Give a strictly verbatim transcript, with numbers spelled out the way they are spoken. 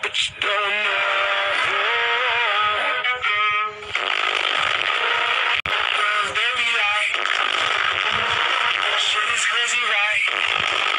but you don't know. Baby, like, shit is crazy, right?